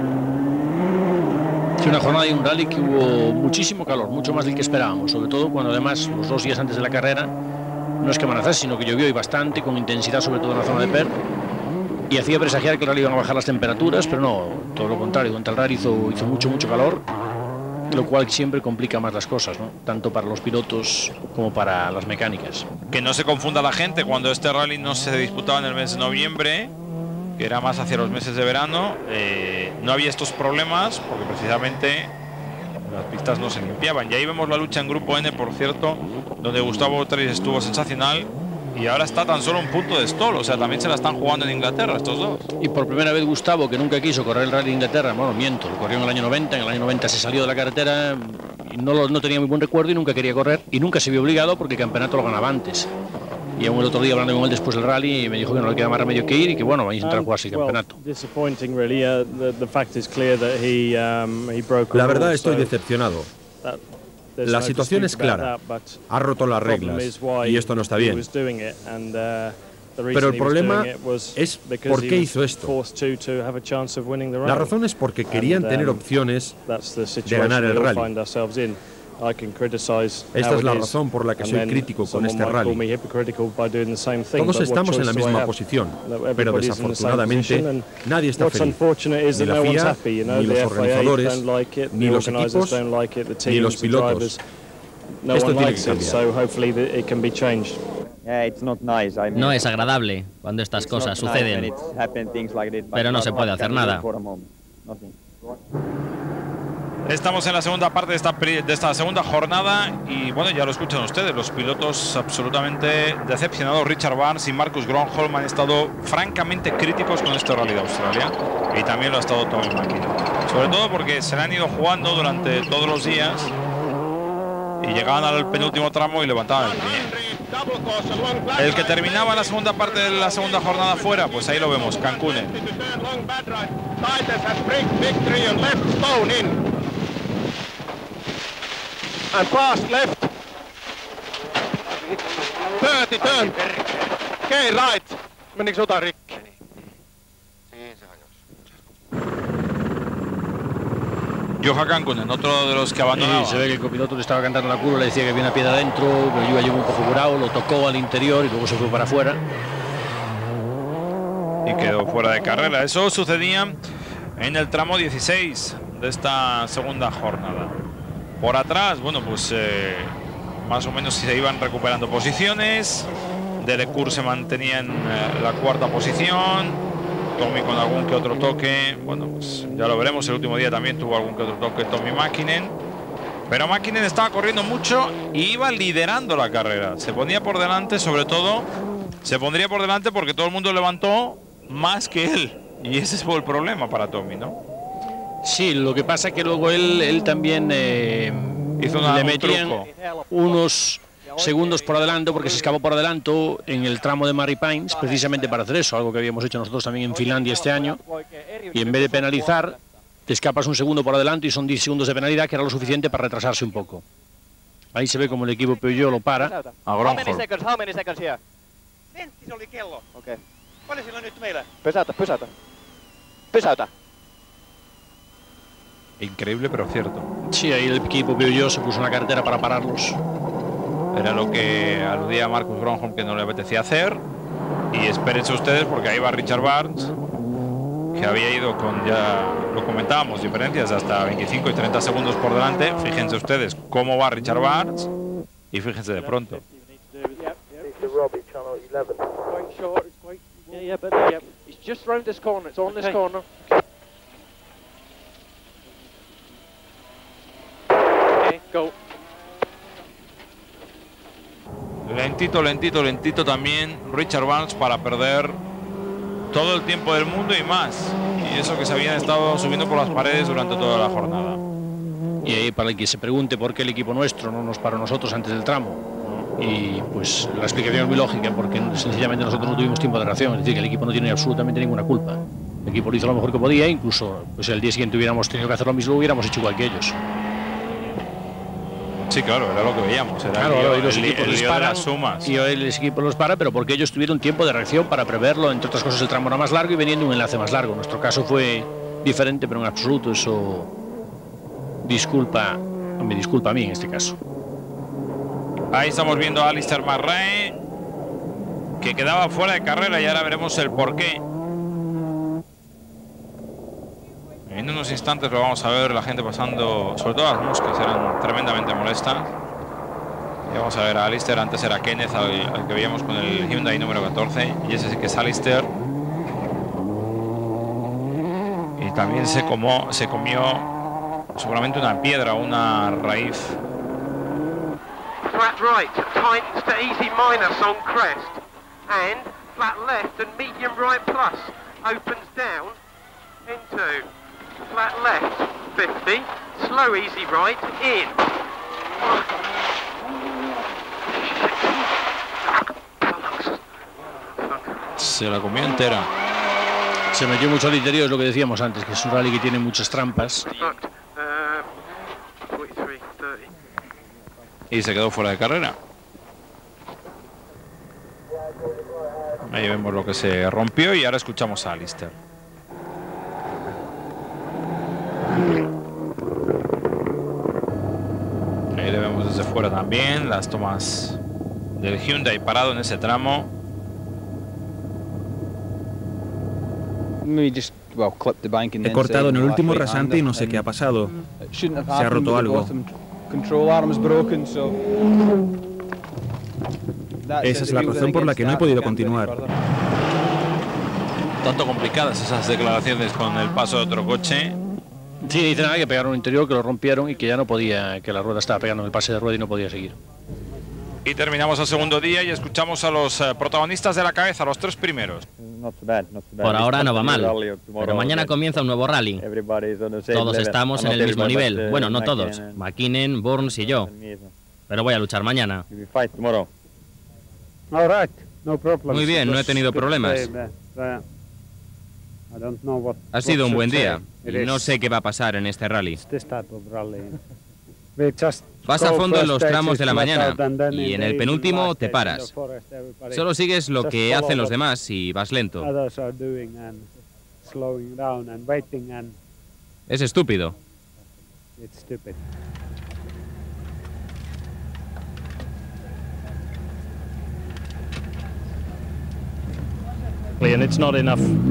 Sí, una jornada y un rally que hubo muchísimo calor, mucho más del que esperábamos, sobre todo cuando además los 2 días antes de la carrera no es que amanezase, sino que llovió y bastante, con intensidad, sobre todo en la zona de Perth. Y hacía presagiar que el rally iban a bajar las temperaturas, pero no, todo lo contrario. Durante el rally hizo mucho calor, lo cual siempre complica más las cosas, ¿no? Tanto para los pilotos como para las mecánicas. Que no se confunda la gente, cuando este rally no se disputaba en el mes de noviembre, que era más hacia los meses de verano, no había estos problemas, porque precisamente las pistas no se limpiaban. Y ahí vemos la lucha en Grupo N, por cierto, donde Gustavo Trace estuvo sensacional. Y ahora está tan solo un punto de Stoll, o sea, también se la están jugando en Inglaterra estos dos. Y por primera vez Gustavo, que nunca quiso correr el Rally de Inglaterra, bueno, miento, lo corrió en el año 90, en el año 90 se salió de la carretera y no tenía muy buen recuerdo y nunca quería correr y nunca se vio obligado porque el campeonato lo ganaba antes. Y aún el otro día hablando con él después del rally me dijo que no le queda más remedio que ir y que bueno, va a intentar jugarse el campeonato. La verdad estoy decepcionado. La situación es clara, ha roto las reglas y esto no está bien. Pero el problema es por qué hizo esto. La razón es porque querían tener opciones de ganar el rally. Esta es la razón por la que soy crítico con este rally. Todos estamos en la misma posición, pero desafortunadamente nadie está feliz. Ni la FIA, ni los organizadores, ni los equipos, ni los pilotos. Esto tiene que cambiar. No es agradable cuando estas cosas suceden, pero no se puede hacer nada. Estamos en la segunda parte de esta segunda jornada y bueno, ya lo escuchan ustedes, los pilotos absolutamente decepcionados. Richard Barnes y Marcus Gronholm han estado francamente críticos con este Rally de Australia y también lo ha estado Tommy McKinnon. Sobre todo porque se le han ido jugando durante todos los días y llegaban al penúltimo tramo y levantaban el pie. El que terminaba la segunda parte de la segunda jornada fuera, pues ahí lo vemos, Cancún. And fast left. 30 turn. Okay, right. Menikö jotain rikki? Johan Cancún, otro de los que abandonaba. Sí, se ve que el copiloto le estaba cantando la curva, le decía que había una piedra adentro, pero yo llegó un poco curado, lo tocó al interior y luego se fue para afuera. Y quedó fuera de carrera. Eso sucedía en el tramo 16 de esta segunda jornada. Por atrás, bueno, pues más o menos se iban recuperando posiciones. Delecour se mantenía en la cuarta posición. Tommy con algún que otro toque. Bueno, pues ya lo veremos. El último día también tuvo algún que otro toque Tommi Mäkinen. Pero Mäkinen estaba corriendo mucho y iba liderando la carrera. Se ponía por delante, sobre todo. Se pondría por delante porque todo el mundo levantó más que él. Y ese fue el problema para Tommy, ¿no? Sí, lo que pasa es que luego él también le metían unos segundos por adelanto, porque se escapó por adelanto en el tramo de Mary Pines, precisamente para hacer eso, algo que habíamos hecho nosotros también en Finlandia este año, y en vez de penalizar, te escapas un segundo por adelanto y son 10 segundos de penalidad, que era lo suficiente para retrasarse un poco. Ahí se ve como el equipo Peugeot lo para a Gronholm. Pysäytä. Increíble, pero cierto. Sí, ahí el equipo Peugeot se puso en la carretera para pararlos. Era lo que aludía a Marcus Gronholm, que no le apetecía hacer. Y espérense ustedes, porque ahí va Richard Barnes, que había ido con, ya lo comentábamos, diferencias de hasta 25 y 30 segundos por delante. Fíjense ustedes cómo va Richard Barnes y fíjense de pronto. Lentito, lentito, lentito también Richard Barnes para perder todo el tiempo del mundo y más. Y eso que se habían estado subiendo por las paredes durante toda la jornada. Y ahí para el que se pregunte por qué el equipo nuestro no nos paró nosotros antes del tramo. Y pues la explicación es muy lógica, porque sencillamente nosotros no tuvimos tiempo de reacción. Es decir, que el equipo no tiene absolutamente ninguna culpa. El equipo lo hizo lo mejor que podía, incluso pues el día siguiente hubiéramos tenido que hacer lo mismo, hubiéramos hecho igual que ellos. Sí, claro, era lo que veíamos. Era claro, el lío de las sumas. Y el equipo los para, pero porque ellos tuvieron tiempo de reacción para preverlo. Entre otras cosas, el tramo era más largo y veniendo un enlace más largo. Nuestro caso fue diferente, pero en absoluto eso me disculpa a mí en este caso. Ahí estamos viendo a Alistair McRae, que quedaba fuera de carrera, y ahora veremos el porqué. En unos instantes lo vamos a ver, la gente pasando, sobre todo las moscas eran tremendamente molestas. Y vamos a ver a Alistair, antes era Kenneth, al que veíamos con el Hyundai número 14, y ese sí que es Alistair. Y también se comió seguramente una piedra, una raíz. Flat right, tightens to easy minus on crest, and flat left and medium right plus, opens down into flat left, 50, slow easy right, in. Se la comió entera. Se metió mucho al interior, es lo que decíamos antes, que es un rally que tiene muchas trampas. Y se quedó fuera de carrera. Ahí vemos lo que se rompió y ahora escuchamos a Alistair. Ahí le vemos desde fuera también las tomas del Hyundai parado en ese tramo. He cortado en el último rasante y no sé qué ha pasado. Se ha roto algo. Esa es la razón por la que no he podido continuar. Tanto complicadas esas declaraciones con el paso de otro coche. Sí, dicen nada, que pegaron un interior, que lo rompieron y que ya no podía, que la rueda estaba pegando en el pase de rueda y no podía seguir. Y terminamos el segundo día y escuchamos a los protagonistas de la cabeza, los tres primeros. Por ahora no va mal, pero mañana comienza un nuevo rally. Todos estamos en el mismo nivel. Bueno, no todos. Mäkinen, Burns y yo. Pero voy a luchar mañana. Muy bien, no he tenido problemas. Ha sido un buen día. No sé qué va a pasar en este rally. Vas a fondo en los tramos de la mañana y en el penúltimo te paras. Solo sigues lo que hacen los demás y vas lento. Es estúpido.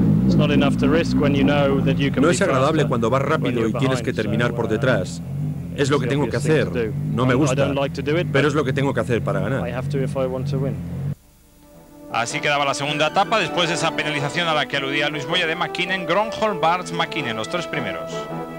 No es agradable cuando vas rápido y tienes que terminar por detrás. Es lo que tengo que hacer. No me gusta, pero es lo que tengo que hacer para ganar. Así quedaba la segunda etapa después de esa penalización a la que aludía Luis Moya de McKinnon, Gronholm, Barnes, McKinnon, los tres primeros.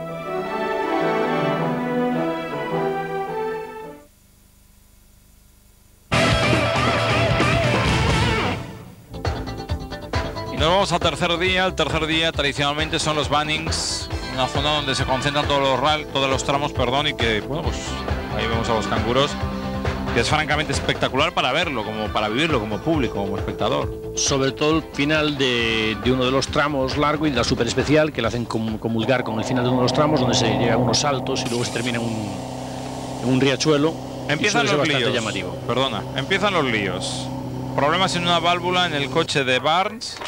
Y nos vamos al tercer día. El tercer día tradicionalmente son los Bunnings, una zona donde se concentran todos los tramos, y que, bueno, pues ahí vemos a los canguros, que es francamente espectacular para verlo, como para vivirlo como público, como espectador. Sobre todo el final de uno de los tramos largo y de la super especial, que le hacen comulgar con el final de uno de los tramos, donde se llega a unos saltos y luego se termina en un riachuelo. Empiezan los líos. Llamativo. Perdona, empiezan los líos. Problemas en una válvula en el coche de Barnes.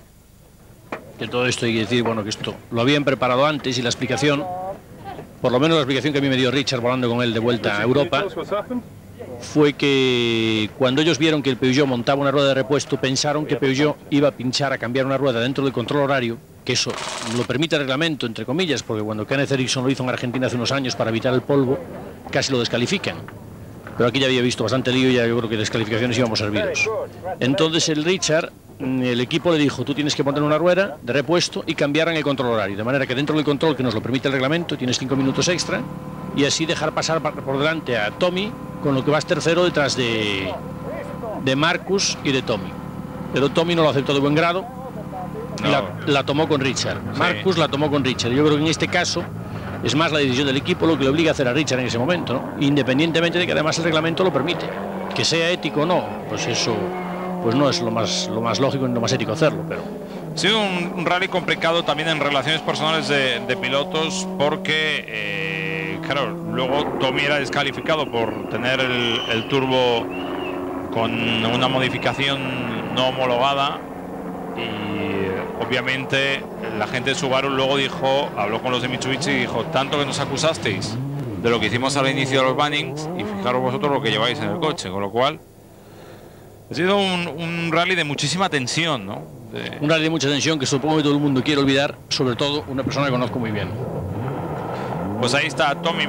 Que todo esto hay que decir, bueno, que esto lo habían preparado antes y la explicación, por lo menos la explicación que a mí me dio Richard volando con él de vuelta a Europa, fue que cuando ellos vieron que el Peugeot montaba una rueda de repuesto, pensaron que Peugeot iba a pinchar a cambiar una rueda dentro del control horario, que eso lo permite el reglamento, entre comillas, porque cuando Kenneth Eriksson lo hizo en Argentina hace unos años para evitar el polvo, casi lo descalifican. Pero aquí ya había visto bastante lío y ya yo creo que descalificaciones íbamos servidos. Entonces el Richard, el equipo le dijo, tú tienes que poner una rueda de repuesto y cambiar en el control horario, de manera que dentro del control que nos lo permite el reglamento tienes 5 minutos extra y así dejar pasar por delante a Tommy, con lo que vas tercero detrás de Marcus y de Tommy. Pero Tommy no lo aceptó de buen grado y la tomó con Richard. Marcus la tomó con Richard. Yo creo que en este caso es más la decisión del equipo lo que le obliga a hacer a Richard en ese momento, ¿no? Independientemente de que además el reglamento lo permite. Que sea ético o no, pues eso pues no es lo más lógico y lo más ético hacerlo, pero... Ha sido un rally complicado también en relaciones personales de pilotos porque, claro, luego Tommy era descalificado por tener el turbo con una modificación no homologada y obviamente la gente de Subaru luego habló con los de Mitsubishi y dijo, tanto que nos acusasteis de lo que hicimos al inicio de los Bunnings y fijaros vosotros lo que lleváis en el coche, con lo cual ha sido un rally de muchísima tensión, ¿no? Un rally de mucha tensión que supongo que todo el mundo quiere olvidar, sobre todo una persona que conozco muy bien. Pues ahí está Tommy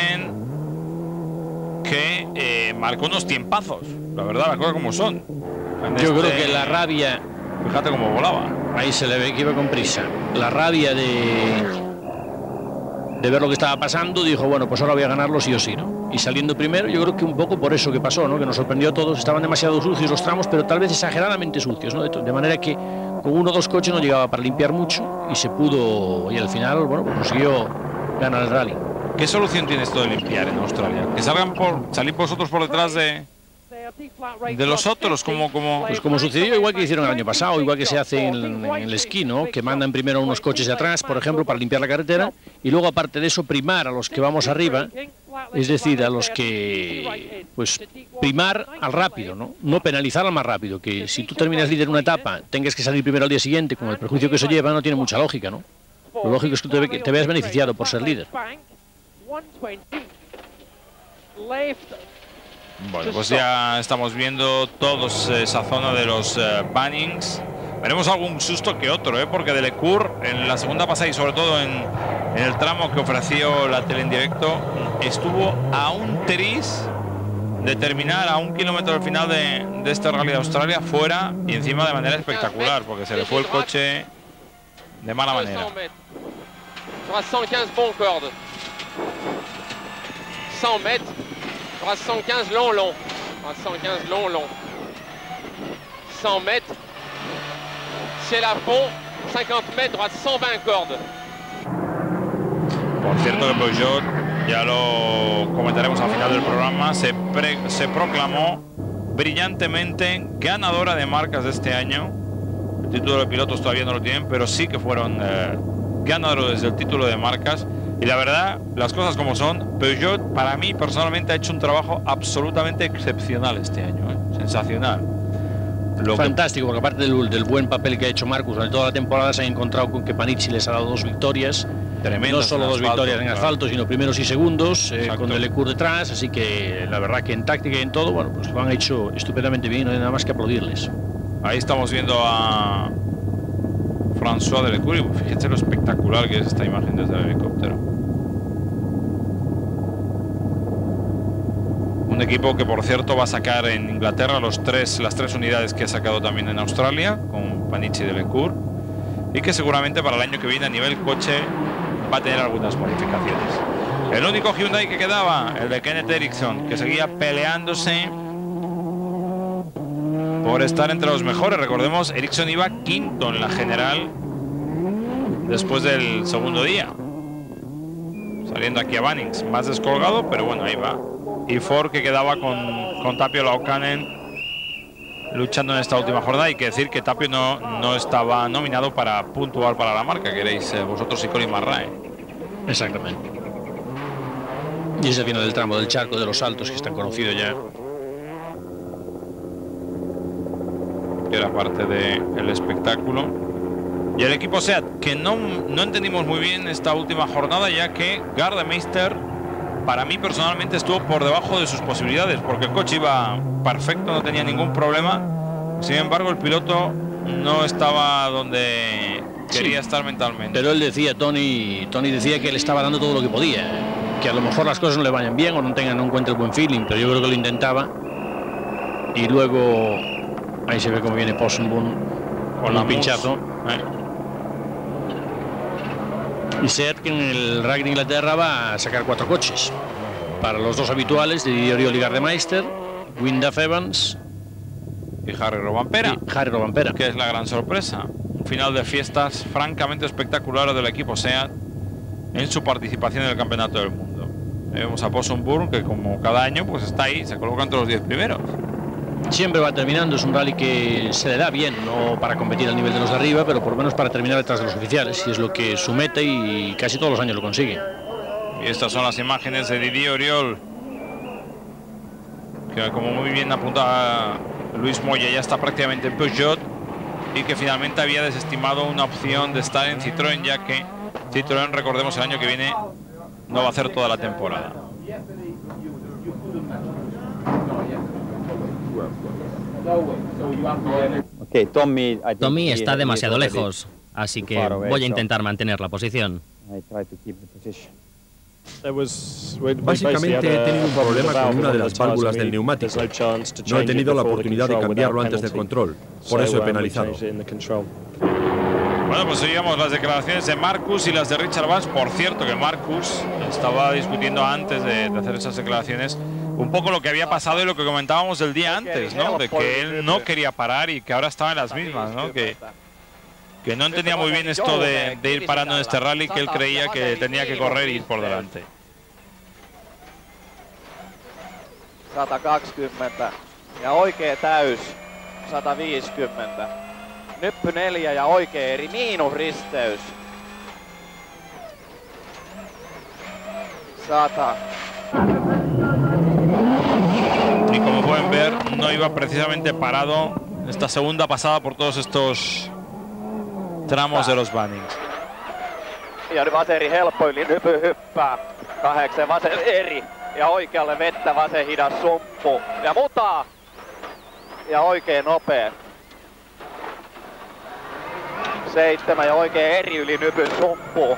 McKinnon, que marcó unos tiempazos, la verdad, las cosas como son. Yo creo que la rabia... Fíjate cómo volaba. Ahí se le ve que iba con prisa. La rabia de ver lo que estaba pasando, dijo, bueno, pues ahora voy a ganarlo sí o sí, ¿no? Y saliendo primero, yo creo que un poco por eso que pasó, ¿no? Que nos sorprendió a todos, estaban demasiado sucios los tramos, pero tal vez exageradamente sucios, ¿no? De manera que con uno o dos coches no llegaba para limpiar mucho y se pudo, y al final, bueno, pues consiguió ganar el rally. ¿Qué solución tiene esto de limpiar en Australia? ¿Que salir vosotros por detrás de los otros, pues como sucedió igual que hicieron el año pasado, igual que se hace en el esquí, ¿no? Que mandan primero unos coches de atrás, por ejemplo, para limpiar la carretera, y luego aparte de eso primar a los que vamos arriba, es decir, a los que, pues, primar al rápido, no penalizar al más rápido, que si tú terminas líder en una etapa, tengas que salir primero al día siguiente, con el perjuicio que eso lleva, no tiene mucha lógica, ¿no? Lo lógico es que te veas beneficiado por ser líder. Bueno, pues ya estamos viendo todos esa zona de los Bunnings. Veremos algún susto que otro, porque Delecourt en la segunda pasada y sobre todo en el tramo que ofreció la tele en directo estuvo a un tris de terminar a 1 kilómetro del final de este Rally de Australia fuera y encima de manera espectacular porque se le fue el coche de mala manera. 115 Concorde. 100 metros. 115 long. 115 long. 100 metros. Ciel à fond. 50 metros, droite 120 cordes. Por cierto que Peugeot, ya lo comentaremos al final del programa, se proclamó brillantemente ganadora de marcas de este año. El título de pilotos todavía no lo tienen, pero sí que fueron ganadores del título de marcas. Y la verdad, las cosas como son, Peugeot para mí personalmente ha hecho un trabajo absolutamente excepcional este año, sensacional. Fantástico, porque aparte del buen papel que ha hecho Marcus durante toda la temporada, se han encontrado con que Panici les ha dado 2 victorias. Tremendas, no solo 2 victorias en asfalto, sino primeros y segundos, con Delecourt detrás, así que la verdad que en táctica y en todo, bueno, pues lo han hecho estupendamente bien, no hay nada más que aplaudirles. Ahí estamos viendo a François Delecourt, fíjense lo espectacular que es esta imagen desde el helicóptero. Un equipo que, por cierto, va a sacar en Inglaterra las tres unidades que ha sacado también en Australia, con Panichi y Delecourt, y que seguramente para el año que viene a nivel coche va a tener algunas modificaciones. El único Hyundai que quedaba, el de Kenneth Eriksson, que seguía peleándose por estar entre los mejores. Recordemos, Eriksson iba quinto en la general después del segundo día, saliendo aquí a Bunnings, más descolgado, pero bueno, ahí va. Y Ford, que quedaba con Tapio Laukkanen luchando en esta última jornada. Hay que decir que Tapio no estaba nominado para puntuar para la marca, queréis vosotros y Colin Marrae. Exactamente. Y ese final del tramo del Charco de los Saltos, que está conocido ya. Que era parte del espectáculo. Y el equipo SEAT, que no entendimos muy bien esta última jornada, ya que Gardemeister, para mí personalmente, estuvo por debajo de sus posibilidades, porque el coche iba perfecto, no tenía ningún problema. Sin embargo, el piloto no estaba donde quería estar mentalmente. Pero él decía, Tony decía que él estaba dando todo lo que podía, que a lo mejor las cosas no le vayan bien o no tengan en cuenta el buen feeling, pero yo creo que lo intentaba. Y luego ahí se ve cómo viene Ponsonbourne con un pinchazo. Y SEAT, que en el Rally de Inglaterra va a sacar 4 coches para los 2 habituales de Didier Oriol y Gardemeister, Windaf Evans y Harry Rovanpera, que es la gran sorpresa. Un final de fiestas francamente espectacular del equipo SEAT en su participación en el Campeonato del Mundo. Vemos a Ponsonbourne, que como cada año pues está ahí, se coloca entre los 10 primeros. Siempre va terminando, es un rally que se le da bien, no para competir al nivel de los de arriba, pero por lo menos para terminar detrás de los oficiales, y es lo que su meta, y casi todos los años lo consigue. Y estas son las imágenes de Didier Oriol, que como muy bien apunta Luis Moya, ya está prácticamente en Peugeot, y que finalmente había desestimado una opción de estar en Citroën, ya que Citroën, recordemos, el año que viene no va a hacer toda la temporada. Tommy está demasiado lejos, así que voy a intentar mantener la posición. Básicamente he tenido un problema con una de las válvulas del neumático. No he tenido la oportunidad de cambiarlo antes del control, por eso he penalizado. Bueno, pues oíamos las declaraciones de Marcus y las de Richard Vance. Por cierto, que Marcus estaba discutiendo antes de hacer esas declaraciones un poco lo que había pasado y lo que comentábamos el día antes, ¿no? De que él no quería parar y que ahora estaba en las mismas, ¿no? Que no entendía muy bien esto de ir parando en este rally, que él creía que tenía que correr y ir por delante. 120 ja oikea täys 150. Nyppy 4 ja oikea eri miinusristeys. 100. Y como pueden ver, no iba precisamente parado esta segunda pasada por todos estos tramos de los Bunnings. Ja nyt vasen eri helppo yli, Nypy hyppää 8 vasen eri ja oikealle vettä, vasen hidas sumppu ja mutaa ja oikein nopea. 7 ja oikein eri yli Nypyn sumppu.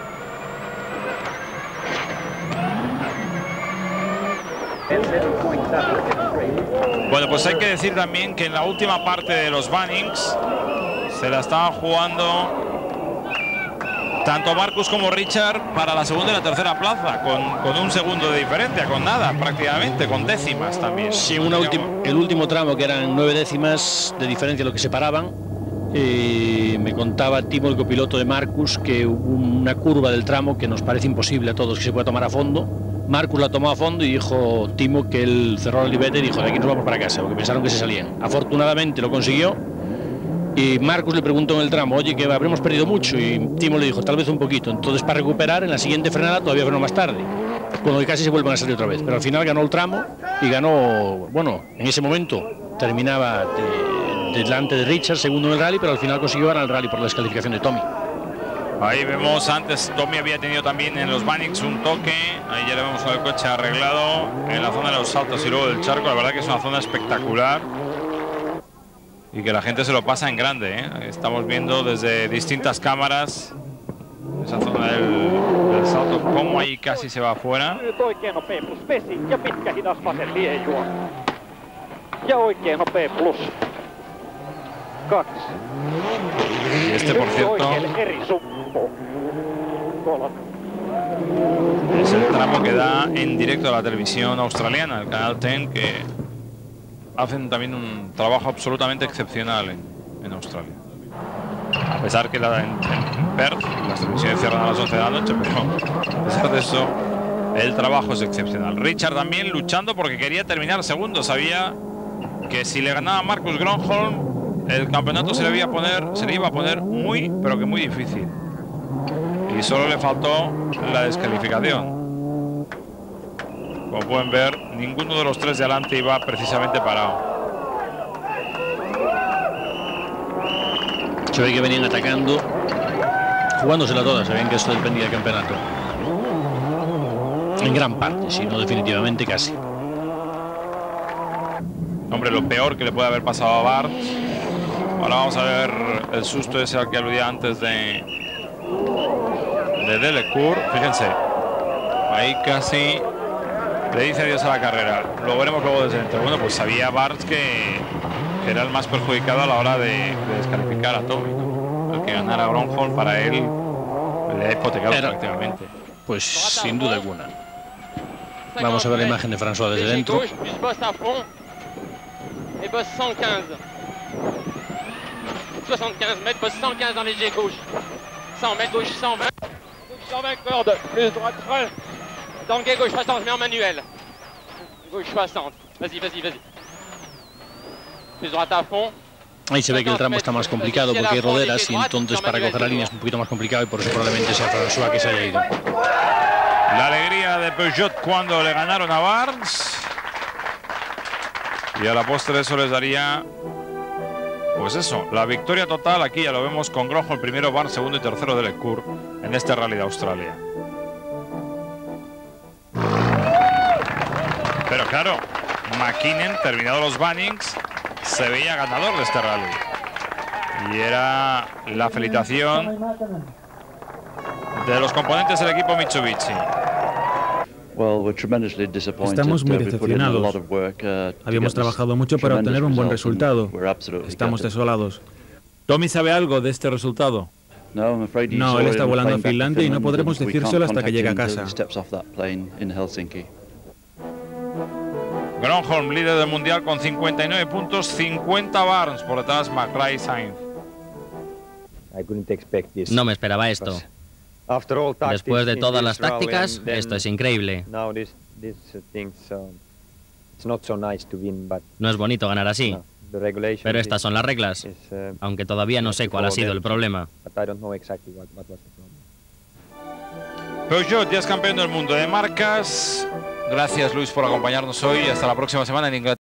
Bueno, pues hay que decir también que en la última parte de los Bunnings se la estaban jugando tanto Marcus como Richard para la segunda y la tercera plaza, con un segundo de diferencia, con nada prácticamente, con décimas también. Sí, el último tramo, que eran 9 décimas de diferencia lo que separaban. Me contaba Timo, el copiloto de Marcus, que hubo una curva del tramo que nos parece imposible a todos que se pueda tomar a fondo. Marcus la tomó a fondo y dijo Timo que él cerró la libeta y dijo: de aquí nos vamos para casa, porque pensaron que se salían. Afortunadamente lo consiguió. Y Marcus le preguntó en el tramo: oye, que habremos perdido mucho, y Timo le dijo: tal vez un poquito. Entonces, para recuperar, en la siguiente frenada todavía frenó más tarde, cuando casi se vuelven a salir otra vez, pero al final ganó el tramo y ganó, bueno, en ese momento terminaba delante de Richard, segundo en el rally, pero al final consiguió ganar el rally por la descalificación de Tommy. Ahí vemos, antes Tommy había tenido también en los Bunnings un toque, ahí ya le vemos el coche arreglado en la zona de los saltos y luego del charco. La verdad que es una zona espectacular y que la gente se lo pasa en grande, ¿eh? Estamos viendo desde distintas cámaras esa zona del el salto, como ahí casi se va afuera. Nyt oikein nopea plus vesi ja pitkä hidas vasen liejuo. Ja oikein nopea plus 2. Y este, por cierto, es el tramo que da en directo a la televisión australiana, el canal 10, que hacen también un trabajo absolutamente excepcional en Australia. A pesar que en Perth las televisiones cierran a las 11 de la noche, pero a pesar de eso, el trabajo es excepcional. Richard también luchando porque quería terminar segundo. Sabía que si le ganaba a Marcus Gronholm, el campeonato se le iba a poner muy, pero que muy difícil. Y solo le faltó la descalificación. Como pueden ver, ninguno de los tres de adelante iba precisamente parado. Se ve que venían atacando, jugándosela toda, sabían que esto dependía del campeonato. En gran parte, si no definitivamente casi. Hombre, lo peor que le puede haber pasado a Bart. Ahora vamos a ver el susto ese al que aludía antes de Delecourt. Fíjense, ahí casi le dice adiós a la carrera. Lo veremos luego desde dentro. Bueno, pues sabía Bart que era el más perjudicado a la hora de descalificar a Tommy, ¿no? El que ganara Gronholm para él le ha hipotecado prácticamente. Pues sin duda alguna. Vamos a ver la imagen de François desde dentro. Et bosse 115. 75 mètres, bosse 115 dans les jets gauche. 100 mètres, gauche 120. Gauche 120 corde, plus droite frein. Dans le guet gauche 60, je mets en manuel. Gauche 60. Vas-y, vas-y, vas-y. Plus droite à fond. Ahí se ve que el tramo está más complicado porque hay roderas y entonces para coger la línea es un poquito más complicado y por eso probablemente sea François que se haya ido. La alegría de Peugeot cuando le ganaron a Barnes. Y a la postre eso les daría, pues eso, la victoria total. Aquí ya lo vemos con Gronholm primero, Barnes segundo y tercero Delecourt en este Rally de Australia. Pero claro, McKinnon, terminado los bannings, se veía ganador de este rally. Y era la felicitación de los componentes del equipo Mitsubishi. Estamos muy decepcionados. Habíamos trabajado mucho para obtener un buen resultado. Estamos desolados. ¿Tommy sabe algo de este resultado? No, él está volando a Finlandia y no podremos decírselo hasta que llegue a casa. Gronholm, líder del mundial con 59 puntos, 50 Barnes, por detrás McRae y Sainz. No me esperaba esto. Después de todas las tácticas, esto es increíble. No es bonito ganar así, pero estas son las reglas, aunque todavía no sé cuál ha sido el problema. Peugeot ya es campeón del mundo de marcas. Gracias, Luis, por acompañarnos hoy. Hasta la próxima semana en Inglaterra.